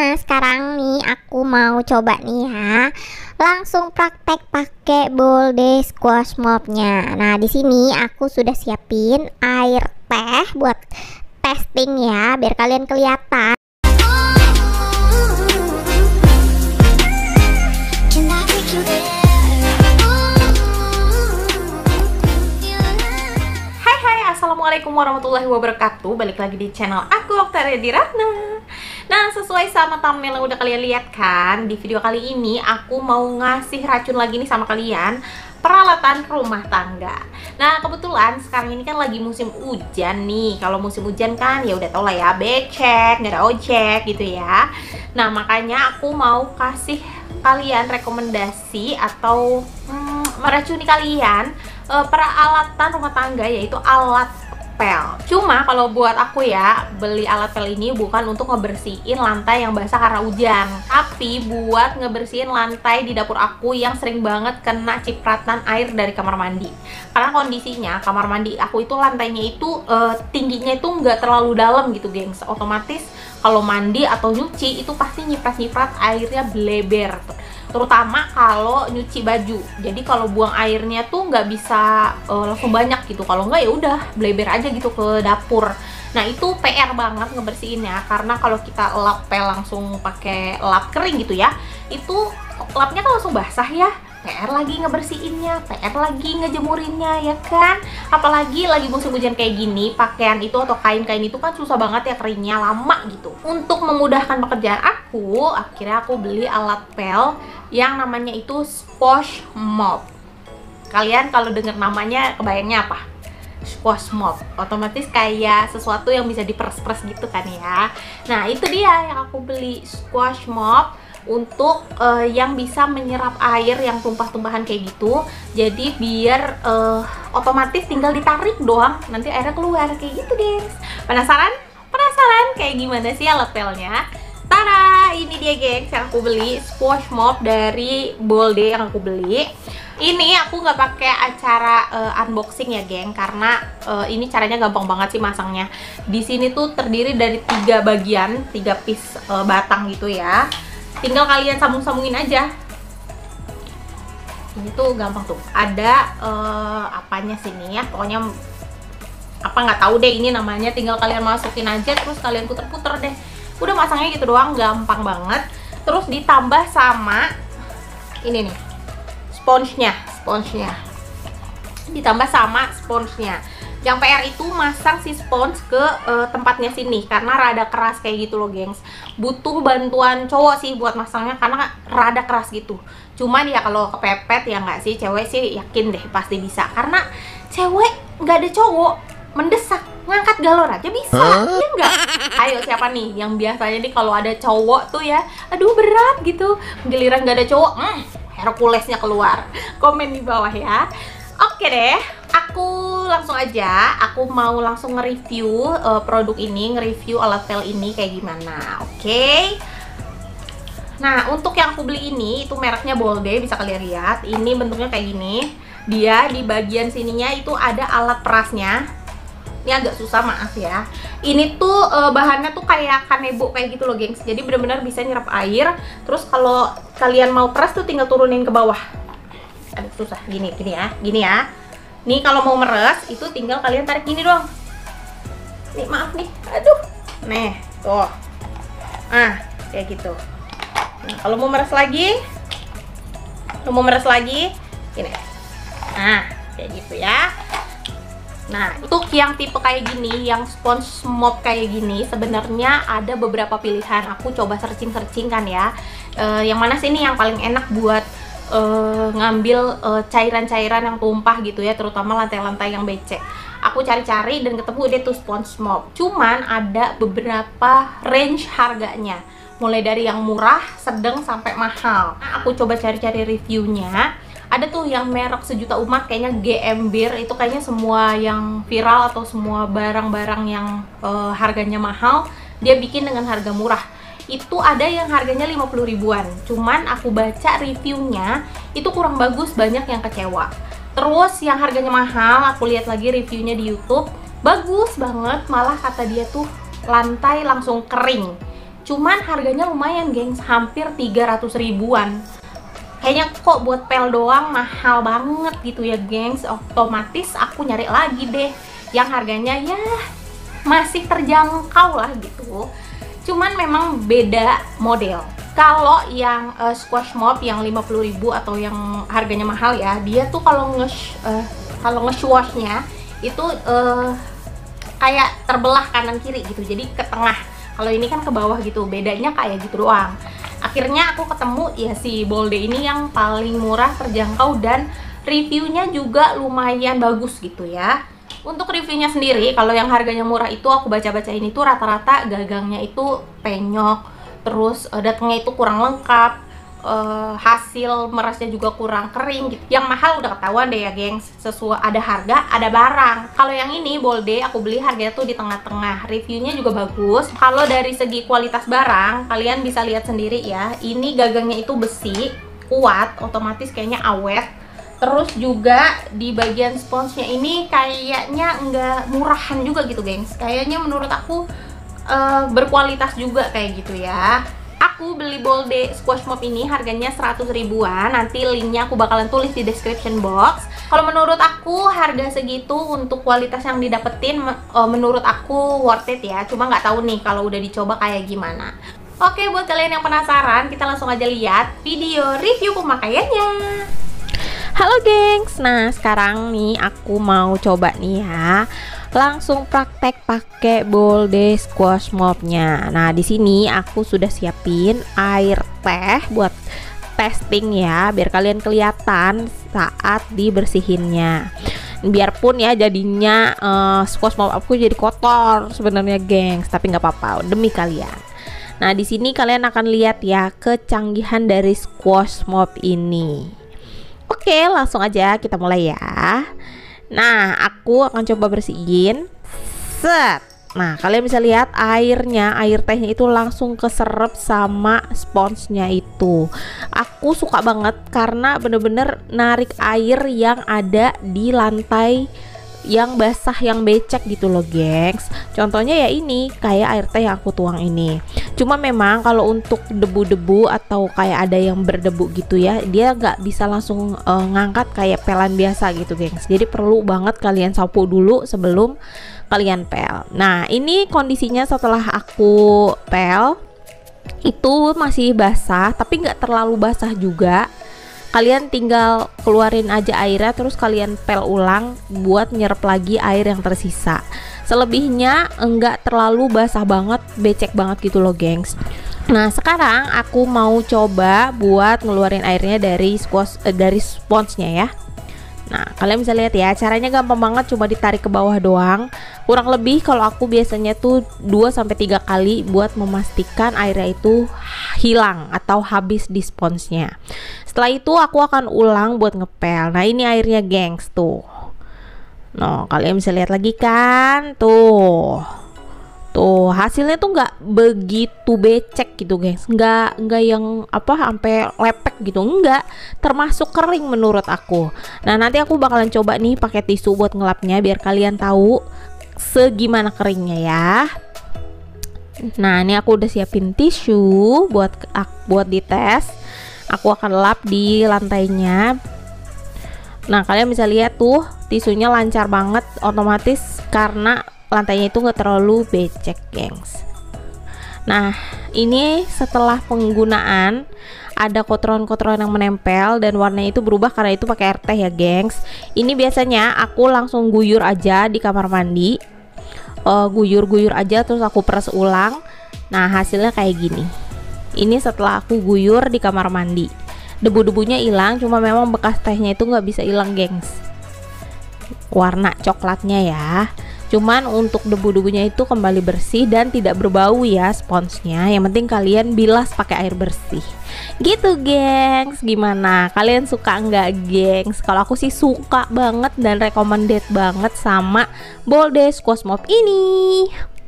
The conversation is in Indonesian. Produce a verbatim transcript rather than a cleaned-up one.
Nah, sekarang nih aku mau coba nih ya. Langsung praktek pakai Bolde Squash Mop-nya. Nah, di sini aku sudah siapin air teh buat testing ya, biar kalian kelihatan. Assalamualaikum warahmatullahi wabarakatuh. Balik lagi di channel aku, Oktaria Diratna. Nah, sesuai sama thumbnail yang udah kalian lihat kan, di video kali ini aku mau ngasih racun lagi nih sama kalian, peralatan rumah tangga. Nah, kebetulan sekarang ini kan lagi musim hujan nih. Kalau musim hujan kan ya udah tau lah ya, becek, nggak ada ojek gitu ya. Nah, makanya aku mau kasih kalian rekomendasi atau hmm, meracuni kalian uh, peralatan rumah tangga, yaitu alat pel. Cuma kalau buat aku ya, beli alat pel ini bukan untuk ngebersihin lantai yang basah karena hujan, tapi buat ngebersihin lantai di dapur aku yang sering banget kena cipratan air dari kamar mandi. Karena kondisinya kamar mandi aku itu lantainya itu uh, tingginya itu nggak terlalu dalam gitu, gengs. Otomatis kalau mandi atau nyuci itu pasti nyiprat-nyiprat airnya bleber, terutama kalau nyuci baju. Jadi kalau buang airnya tuh nggak bisa uh, langsung banyak gitu. Kalau nggak ya udah bleber aja gitu ke dapur. Nah, itu P R banget ngebersihinnya, karena kalau kita lap pel langsung pakai lap kering gitu ya, itu lapnya kan langsung basah ya. P R lagi ngebersihinnya, P R lagi ngejemurinnya, ya kan? Apalagi lagi musim hujan kayak gini, pakaian itu atau kain-kain itu kan susah banget ya keringnya, lama gitu. Untuk memudahkan pekerjaan aku, akhirnya aku beli alat pel yang namanya itu Squash Mop. Kalian kalau denger namanya kebayangnya apa? Squash Mop, otomatis kayak sesuatu yang bisa diperes-peres gitu kan ya. Nah, itu dia yang aku beli, Squash Mop, untuk uh, yang bisa menyerap air yang tumpah-tumpahan kayak gitu. Jadi biar uh, otomatis tinggal ditarik doang, nanti airnya keluar kayak gitu, gengs. Penasaran? Penasaran kayak gimana sih alat pelnya? Tada, ini dia gengs yang aku beli, Squash Mop dari Bolde yang aku beli. Ini aku nggak pakai acara uh, unboxing ya, geng, karena uh, ini caranya gampang banget sih masangnya. Di sini tuh terdiri dari tiga bagian, tiga piece uh, batang gitu ya. Tinggal kalian sambung-sambungin aja. Ini tuh gampang tuh. Ada uh, apanya sini ya? Pokoknya apa nggak tahu deh ini namanya. Tinggal kalian masukin aja, terus kalian puter-puter deh. Udah masangnya gitu doang, gampang banget. Terus ditambah sama ini nih, sponsnya, sponsnya. Ditambah sama sponsnya. Yang P R itu masang si spons ke uh, tempatnya sini, karena rada keras kayak gitu loh, gengs. Butuh bantuan cowok sih buat masangnya, karena rada keras gitu. Cuman ya kalau kepepet ya nggak sih, cewek sih yakin deh pasti bisa. Karena cewek nggak ada cowok mendesak, ngangkat galon aja bisa, huh? Ya nggak? Ayo, siapa nih yang biasanya nih kalau ada cowok tuh ya, aduh berat gitu, giliran nggak ada cowok, hmm, Herculesnya keluar. Komen di bawah ya. Oke deh, aku langsung aja, aku mau langsung nge-review uh, produk ini, nge-review alat pel ini kayak gimana, oke? Okay? Nah, untuk yang aku beli ini, itu mereknya Bolde, bisa kalian lihat. Ini bentuknya kayak gini. Dia di bagian sininya itu ada alat perasnya. Ini agak susah, maaf ya. Ini tuh uh, bahannya tuh kayak kanebo kayak gitu loh, gengs. Jadi benar-benar bisa nyerap air. Terus kalau kalian mau peras tuh tinggal turunin ke bawah. Aduh, susah, gini, gini ya, gini ya. Nih kalau mau meres itu tinggal kalian tarik gini doang. Nih, maaf nih, aduh. Nih, tuh. Ah, kayak gitu. Nah, kalau mau meres lagi, kalau mau meres lagi, gini. Nah, kayak gitu ya. Nah, untuk yang tipe kayak gini, yang sponge mop kayak gini, sebenarnya ada beberapa pilihan. Aku coba searching-searching kan ya. E, yang mana sih ini yang paling enak buat Uh, ngambil cairan-cairan uh, yang tumpah gitu ya, terutama lantai-lantai yang becek. Aku cari-cari dan ketemu deh tuh sponge mop. Cuman ada beberapa range harganya, mulai dari yang murah, sedang, sampai mahal. Nah, aku coba cari-cari reviewnya. Ada tuh yang merek sejuta umat, kayaknya G M Bir. Itu kayaknya semua yang viral atau semua barang-barang yang uh, harganya mahal, dia bikin dengan harga murah. Itu ada yang harganya lima puluh ribuan. Cuman aku baca reviewnya itu kurang bagus, banyak yang kecewa. Terus yang harganya mahal, aku lihat lagi reviewnya di YouTube, bagus banget, malah kata dia tuh lantai langsung kering. Cuman harganya lumayan gengs, hampir tiga ratus ribuan. Kayaknya kok buat pel doang mahal banget gitu ya gengs. Otomatis aku nyari lagi deh yang harganya ya masih terjangkau lah gitu. Cuman memang beda model. Kalau yang uh, squash mop yang lima puluh ribu atau yang harganya mahal ya, dia tuh kalau nge uh, kalau nge-swashnya itu uh, kayak terbelah kanan kiri gitu. Jadi ke tengah. Kalau ini kan ke bawah gitu. Bedanya kayak gitu doang. Akhirnya aku ketemu ya si Bolde ini yang paling murah, terjangkau, dan reviewnya juga lumayan bagus gitu ya. Untuk reviewnya sendiri, kalau yang harganya murah itu aku baca-baca ini tuh rata-rata gagangnya itu penyok, terus uh, datangnya itu kurang lengkap, uh, hasil merasnya juga kurang kering gitu. Yang mahal udah ketahuan deh ya gengs, sesuai ada harga ada barang. Kalau yang ini Bolde aku beli harganya tuh di tengah-tengah, reviewnya juga bagus. Kalau dari segi kualitas barang kalian bisa lihat sendiri ya, ini gagangnya itu besi kuat, otomatis kayaknya awet. Terus juga di bagian sponsnya ini kayaknya nggak murahan juga gitu gengs, kayaknya menurut aku uh, berkualitas juga kayak gitu ya. Aku beli Bolde squash mop ini harganya seratus ribuan. Nanti linknya aku bakalan tulis di description box. Kalau menurut aku harga segitu untuk kualitas yang didapetin menurut aku worth it ya. Cuma nggak tahu nih kalau udah dicoba kayak gimana. Oke, buat kalian yang penasaran, kita langsung aja lihat video review pemakaiannya. Halo gengs, nah sekarang nih aku mau coba nih ya, langsung praktek pakai Bolde squash mopnya. Nah di sini aku sudah siapin air teh buat testing ya, biar kalian kelihatan saat dibersihinnya. Biarpun ya jadinya uh, squash mop aku jadi kotor sebenarnya gengs, tapi nggak apa-apa demi kalian. Nah di sini kalian akan lihat ya kecanggihan dari squash mop ini. Oke, langsung aja kita mulai ya. Nah, aku akan coba bersihin. Set. Nah, kalian bisa lihat airnya, air tehnya itu langsung keserap sama sponsnya itu. Aku suka banget karena bener-bener narik air yang ada di lantai yang basah, yang becek gitu loh gengs. Contohnya ya ini, kayak air teh yang aku tuang ini. Cuma memang kalau untuk debu-debu atau kayak ada yang berdebu gitu ya, dia nggak bisa langsung uh, ngangkat kayak pelan biasa gitu gengs. Jadi perlu banget kalian sapu dulu sebelum kalian pel. Nah ini kondisinya setelah aku pel itu masih basah, tapi nggak terlalu basah juga. Kalian tinggal keluarin aja airnya, terus kalian pel ulang buat nyerap lagi air yang tersisa. Selebihnya enggak terlalu basah banget, becek banget gitu loh gengs. Nah sekarang aku mau coba buat ngeluarin airnya dari squash, eh, dari sponsnya ya. Nah kalian bisa lihat ya, caranya gampang banget, cuma ditarik ke bawah doang. Kurang lebih kalau aku biasanya tuh dua sampai tiga kali buat memastikan airnya itu hilang atau habis di sponsnya. Setelah itu aku akan ulang buat ngepel. Nah ini airnya gengs tuh. Nah kalian bisa lihat lagi kan tuh. Tuh hasilnya tuh nggak begitu becek gitu guys, nggak nggak yang apa sampai lepek gitu, nggak, termasuk kering menurut aku. Nah nanti aku bakalan coba nih pakai tisu buat ngelapnya biar kalian tahu segimana keringnya ya. Nah ini aku udah siapin tisu buat buat dites. Aku akan lap di lantainya. Nah kalian bisa lihat tuh tisunya lancar banget, otomatis karena lantainya itu nggak terlalu becek gengs. Nah ini setelah penggunaan ada kotoran-kotoran yang menempel dan warnanya itu berubah karena itu pakai air teh ya gengs. Ini biasanya aku langsung guyur aja di kamar mandi, uh, guyur-guyur aja terus aku peres ulang. Nah hasilnya kayak gini. Ini setelah aku guyur di kamar mandi, debu-debunya hilang, cuma memang bekas tehnya itu nggak bisa hilang gengs, warna coklatnya ya. Cuman untuk debu-debunya itu kembali bersih dan tidak berbau ya sponsnya. Yang penting kalian bilas pakai air bersih. Gitu gengs. Gimana? Kalian suka nggak gengs? Kalau aku sih suka banget dan recommended banget sama Bolde squash mop ini.